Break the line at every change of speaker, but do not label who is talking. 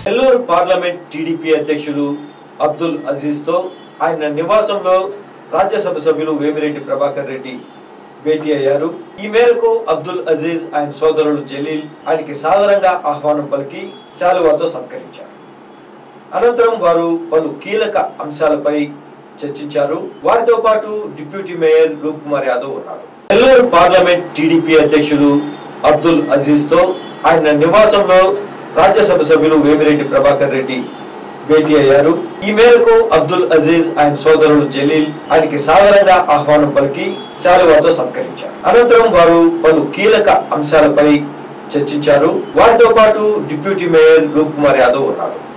Nellore parliament TDP అధ్యక్షులు అబ్దుల్ అజీజ్ తో ఆయన నివాసంలో రాజ్యసభ సభ్యులు వేమిరెడ్డి ప్రభాకర్ రెడ్డి భేటీ అయ్యారు. ఈ మేరకు అబ్దుల్ అజీజ్ ఆయన సోదరులు జలీల్ ఆయనకి సాదరంగా ఆహ్వానం పలికి శాలువాతో సత్కరించారు. అనంతరం వారు పలు కీలక అంశాలపై చర్చించారు. వారితో పాటు డిప్యూటీ మేయర్ రూప్ కుమార్ యాదవ్ ఉన్నారు. నెల్లూరు పార్లమెంట్ టీడీపీ అధ్యక్షులు అబ్దుల్ అజీజ్ తో ఆయన నివాసంలో రాజ్యసభ సభ్యులు వేమిరెడ్డి ప్రభాకర్ రెడ్డి భేటీ అయ్యారు. ఈ మేరకు అబ్దుల్ అజీజ్ ఆయన సోదరులు జలీల్ ఆయనకి సాదరంగా ఆహ్వానం పలికి శాలువాతో సత్కరించారు. అనంతరం వారు పలు కీలక అంశాలపై చర్చించారు. వారితో పాటు డిప్యూటీ మేయర్ రూప్ కుమార్ యాదవ్ ఉన్నారు.